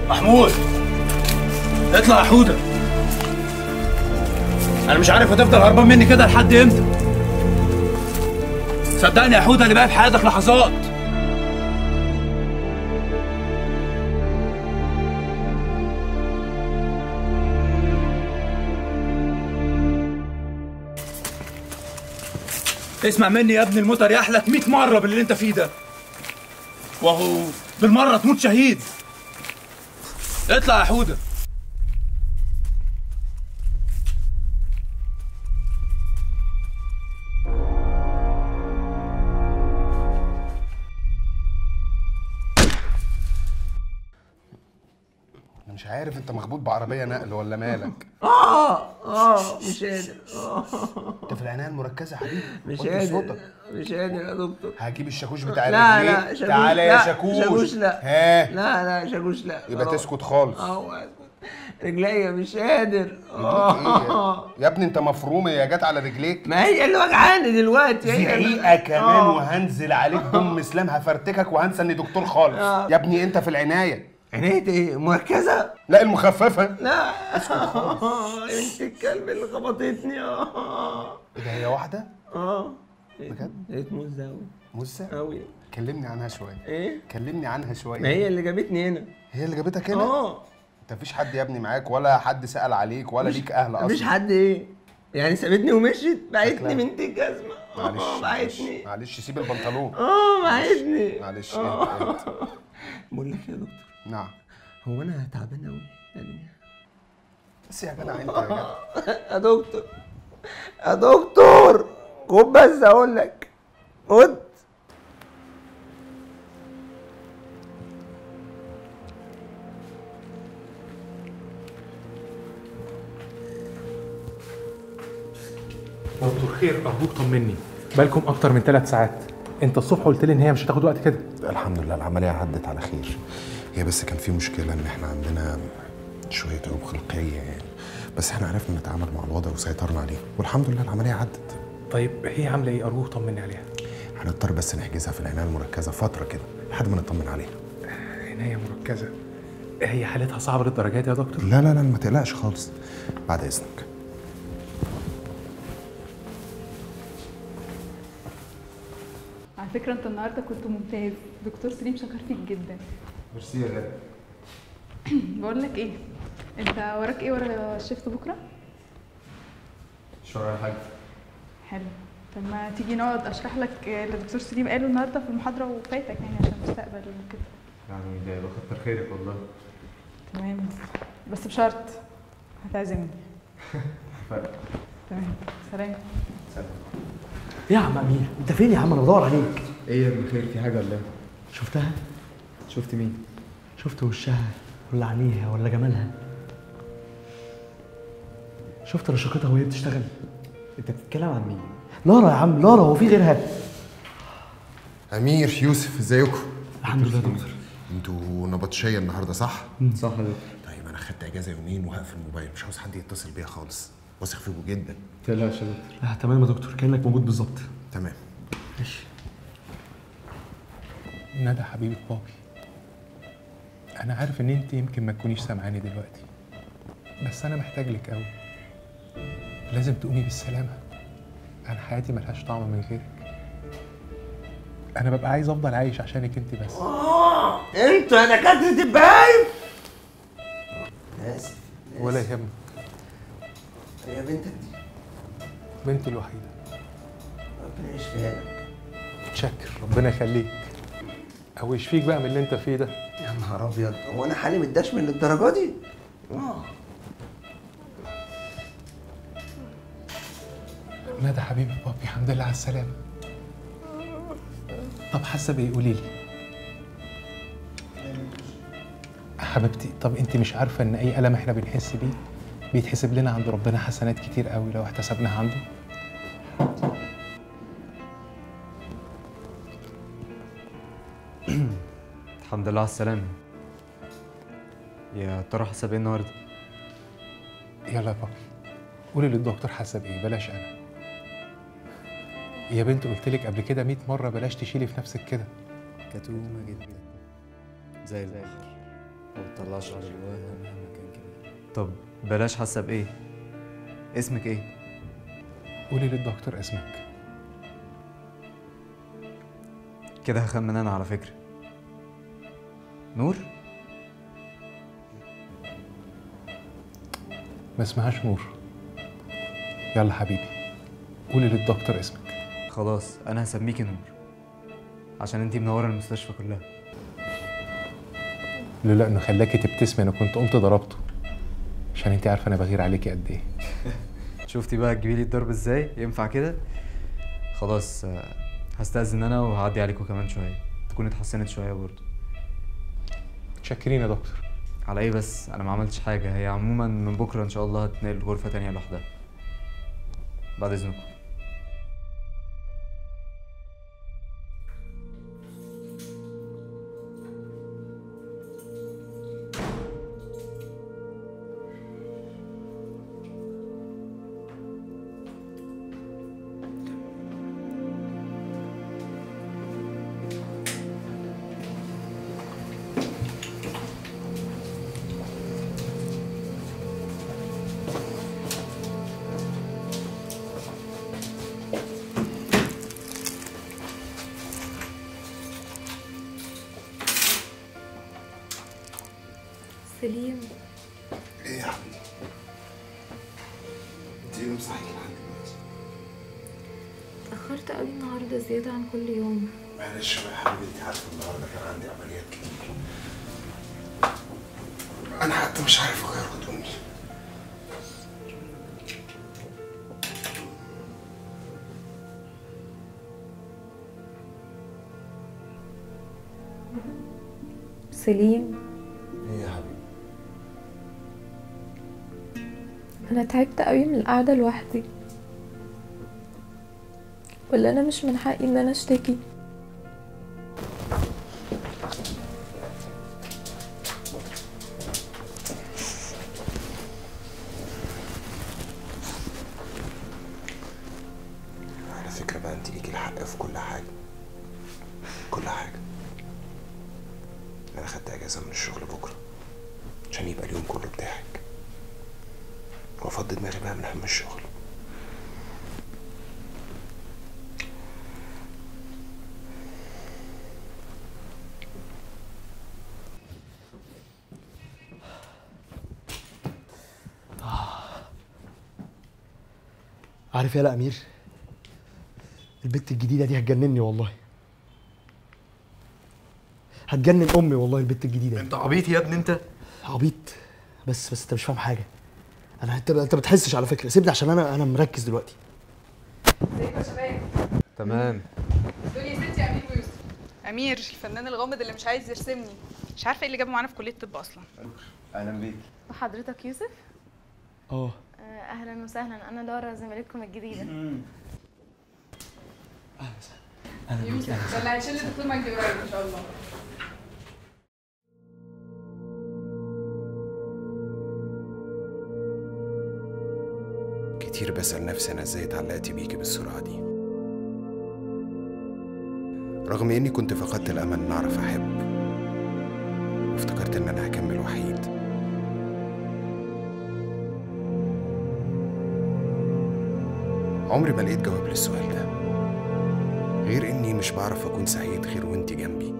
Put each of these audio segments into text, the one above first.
محمود اطلع يا حوده. انا مش عارف هتفضل هربان مني كده لحد امتى. صدقني يا حوده اللي باقي في حياتك لحظات. اسمع مني يا ابني، الموتر يحلك 100 مره باللي انت فيه ده، وهو بالمره تموت شهيد. اطلع يا حوده. انا مش عارف انت مخبوط بعربيه نقل ولا مالك؟ مش قادر. انت في العنايه المركزه يا حبيبي؟ مش وطي قادر صوتك. مش قادر يا دكتور. هجيب الشاكوش بتاع لا الرجلين. لا شاكوش تعالى يا شاكوش. شاكوش لا. ها لا لا شاكوش لا. يبقى تسكت خالص. رجليا مش قادر. يا ابني انت مفروم، هي جت على رجليك. ما هي اللي وجعاني دلوقتي. دقيقة كمان وهنزل عليك بام اسلام، هفرتكك وهنسى اني دكتور خالص. يا ابني انت في العناية. عناية ايه؟ مركزة؟ لا المخففة. لا اسكت خالص. انت الكلب اللي خبطتني. ايه ده، هي واحدة؟ بجد؟ لقيت مزة اوي. مزة؟ اوي. كلمني عنها شوية. ايه؟ كلمني عنها شوية. ما هي اللي جابتني هنا. هي اللي جابتك هنا؟ انت مفيش حد يا ابني معاك، ولا حد سأل عليك، ولا ليك اهل اصلا؟ مفيش حد ايه؟ يعني سابتني ومشيت؟ بعتني بنت الجزمة. معلش معلش سيب البنطلون. بعتني. معلش بقول لك يا دكتور. نعم. هو انا تعبان قوي يعني. بس يا جدع انت يا جدع. يا دكتور يا دكتور خد بس اقول لك. خد. دكتور خير ارجوك طمني، بالكم اكتر من 3 ساعات. انت الصبح قلت لي ان هي مش هتاخد وقت كده. الحمد لله العمليه عدت على خير. هي بس كان في مشكله ان احنا عندنا شويه عيوب خلقيه يعني، بس احنا عرفنا نتعامل مع الوضع وسيطرنا عليه والحمد لله العمليه عدت. طيب هي عامله ايه؟ ارجوك طمني عليها. هنضطر بس نحجزها في العنايه المركزه فتره كده لحد ما نطمن عليها. عنايه مركزه؟ هي حالتها صعبه للدرجات يا دكتور؟ لا لا لا ما تقلقش خالص. بعد اذنك. على فكرة انت النهارده كنت ممتاز، دكتور سليم شكر فيك جدا. ميرسي يا غالي. بقول لك ايه، انت وراك ايه ورا الشيفت بكره؟ مش ورايا حاجه. حلو. طب ما تيجي نقعد اشرح لك اللي الدكتور سليم قاله النهارده في المحاضره وفاتك يعني عشان المستقبل وكده. يعني ده يبقى كتر خيرك والله. تمام بس بشرط هتعزمني. تمام. سلام. سلام. ايه يا عم امير، انت فين يا عم؟ انا بدور عليك. ايه يا ابن خير، في حاجه ولا ايه؟ شفتها؟ شفت مين؟ شفت وشها ولا عينيها ولا جمالها؟ شفت رشاقتها وهي بتشتغل؟ انت بتتكلم عن مين؟ لارا يا عم، لارا. هو في غيرها؟ امير، يوسف، ازيكم؟ الحمد لله يا دكتور. انتوا نبطشيه النهارده صح؟ صح يا دكتور. طيب انا خدت اجازه يومين وهقفل الموبايل، مش عاوز حد يتصل بيا خالص، واثق فيكم جدا. ما تقلقش يا دكتور. لا تمام يا دكتور، كانك موجود بالظبط. تمام. ماشي. ندى حبيبه بابي، انا عارف ان انت يمكن ما تكونيش سامعاني دلوقتي، بس انا محتاج لك قوي. لازم تقومي بالسلامه. انا حياتي ملهاش طعم من غيرك. انا ببقى عايز افضل عايش عشانك انت بس. انت يا دكاتره البهايم. اسف. ولا يهمك. هي بنتك دي؟ بنتي الوحيده. ربنا يشفيها لك. متشكر، ربنا يخليك. او يشفيك بقى من اللي انت فيه ده. يا نهار ابيض، هو انا حالي متدشمل للدرجه دي؟ ندى حبيبي بابي، الحمد لله على السلامه. طب حاسه بايه؟ قولي لي حبيبتي. طب انت مش عارفه ان اي الم احنا بنحس بيه بيتحسب لنا عند ربنا حسنات كتير قوي لو احتسبناها عنده؟ الحمد لله على السلامه. يا ترى حاسه بايه النهارده؟ يلا يا بابي قولي للدكتور حاسه بايه، بلاش انا. يا بنت قلت لك قبل كده 100 مره بلاش تشيلي في نفسك كده. كتومه جدا زي البحر. ما بتطلعش اللي جواها مهما كان كبير. طب بلاش حاسه بايه؟ اسمك ايه؟ قولي للدكتور اسمك. كده هخمن انا على فكره. نور؟ ما اسمهاش نور. يلا حبيبي قولي للدكتور اسمك. خلاص انا هسميكي نور عشان انتي منوره المستشفى كلها. لولا انه خلاكي تبتسمي انا كنت قمت ضربته، عشان انت عارفه انا بغير عليكي قد ايه. شفتي بقى تجيبي لي الضرب ازاي؟ ينفع كده؟ خلاص هستأذن انا وهعدي عليكم كمان شويه، تكون اتحسنت شويه برضه. متشكرين يا دكتور. على ايه بس؟ انا ما عملتش حاجه. هي عموما من بكره ان شاء الله هتنقل غرفه تانية لوحدها. بعد اذنكم. سليم، ايه يا حبيبي؟ انت ايه مصحيح لحد دلوقتي؟ اتأخرت قوي النهارده زيادة عن كل يوم. معلش بقى يا حبيبي، انت عارفه النهارده كان عندي عمليات كتير. انا حتى مش عارف اغير هدومي. سليم، ايه يا حبيبي؟ انا تعبت قوي من القعدة لوحدي. ولا انا مش من حقي ان انا اشتكي؟ على فكرة بقى انت ليكي الحق في كل حاجة، كل حاجة. انا خدت اجازة من الشغل بكرة عشان يبقى اليوم كله بتاعك، وافضي دماغي بقى من هم الشغل. عارف يا امير، البت الجديده دي هتجنني والله. هتجنن امي والله البت الجديده دي. انت عبيط يا ابني انت. عبيط؟ بس انت مش فاهم حاجه. انت بتحسش على فكره. سيبني عشان انا مركز دلوقتي. ازيكم يا شباب؟ تمام. دول يا ستي امير ويوسف. امير الفنان الغامض اللي مش عايز يرسمني، مش عارفه ايه اللي جابه معانا في كليه الطب اصلا. اهلا بيك. وحضرتك يوسف؟ اه اهلا وسهلا، انا لارا زميلتكم الجديده. يوسف ده اللي هيشيل الدكتور مجدي قريب ان شاء الله. كتير بسأل نفسي انا ازاي اتعلقت بيكي بالسرعة دي، رغم اني كنت فقدت الامل ان اعرف احب، وافتكرت ان انا هكمل وحيد. عمري ما لقيت جواب للسؤال ده، غير اني مش بعرف اكون سعيد غير وانتي جنبي.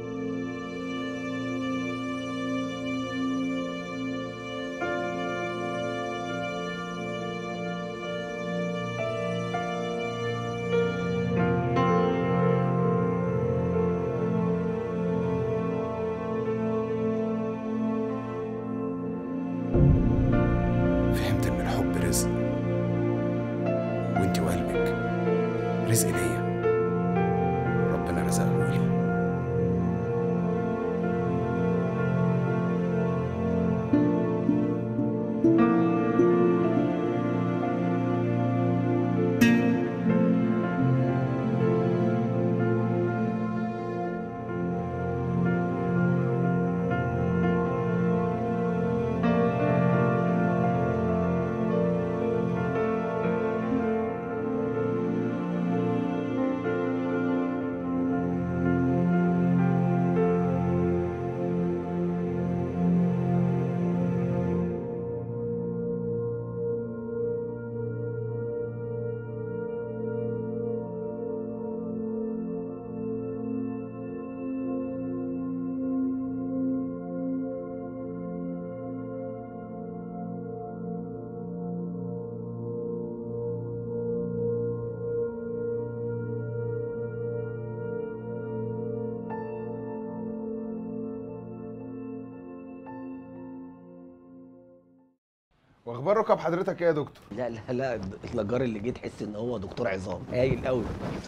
فهمت ان الحب رزق، وانتي وقلبك رزق ليا، ربنا رزقه لي. واخبار ركب حضرتك ايه يا دكتور؟ لا لا لا، النجار اللي جه تحس ان هو دكتور عظام، هايل قوي.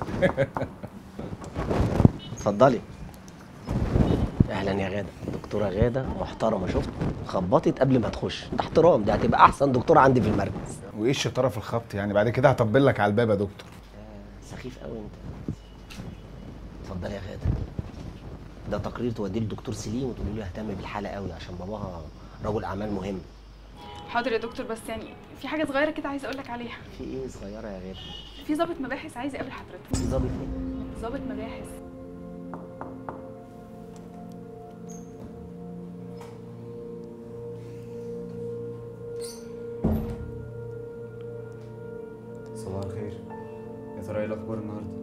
اتفضلي. اهلا يا غاده، دكتوره غاده محترمه، شفت خبطت قبل ما تخش، ده احترام، ده هتبقى احسن دكتوره عندي في المركز. وايه الشطاره في الخبط يعني؟ بعد كده هطبل لك على الباب يا دكتور. سخيف قوي انت. اتفضلي يا غاده، ده تقرير توديه للدكتور سليم وتقولي له اهتم بالحاله قوي عشان باباها رجل اعمال مهم. حاضر يا دكتور، بس يعني في حاجه صغيره كده عايزه اقول لك عليها. في ايه صغيره يا غاده؟ في ضابط مباحث عايز يقابل حضرتك. في ضابط ايه؟ ضابط مباحث. صباح الخير. يا ترى ايه الاخبار النهارده؟